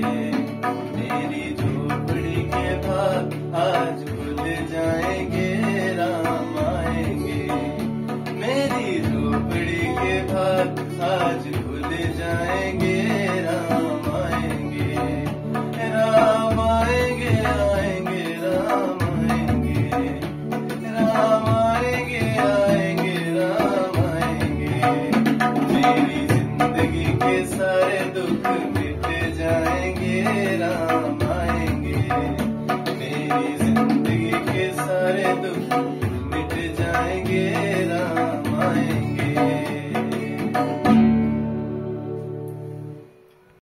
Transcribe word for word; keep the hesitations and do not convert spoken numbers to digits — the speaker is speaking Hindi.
मेरी झोपड़ी के भाग आज खुल जाएंगे, राम आएंगे। मेरी झोपड़ी के भाग आज खुल जाएंगे, राम आएंगे। राम आएंगे, आएंगे राम आएंगे, राम आएंगे, आएंगे राम आएंगे। मेरी जिंदगी के सारे दुख मिट जाएंगे, राम